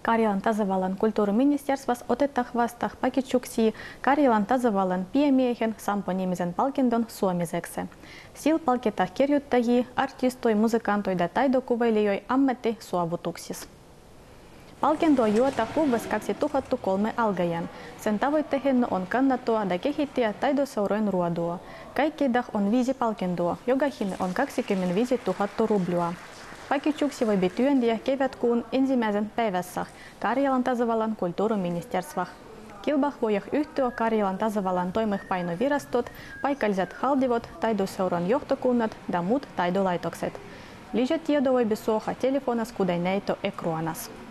Karjalan tasavallan kulttuuriministeriössä otetaan vastaan pakitsuksi Karjalan tasavallan piemiehen Sampo-nimisen palkinton suomiseksi. Sillä palkitaan kirjoittajia, artistoja, musikantoi ja taidokuvailijoita ammattisuovutuksissa. Palkintoa juotaan vuodesta 2003 alkaen. Sen tavoitteena on kannattaa ja kehittää taidoseurojen ruodua. Kaikkiaan on 5 palkintoa, joka hinta on 25 000 rublua. Pakitsuksi voi työntää kevätkuun ensimmäisen päivässä Karjalan tasavallan kulttuuriministeriössä. Kilpailuun voi yhtyä Karjalan tasavallan toimeenpanovirastot, paikalliset haldivot, taidoseuran johtokunnat ja muut taidolaitokset. Lisätietoa voi saada telefonissa kuten näitä ekraanassa.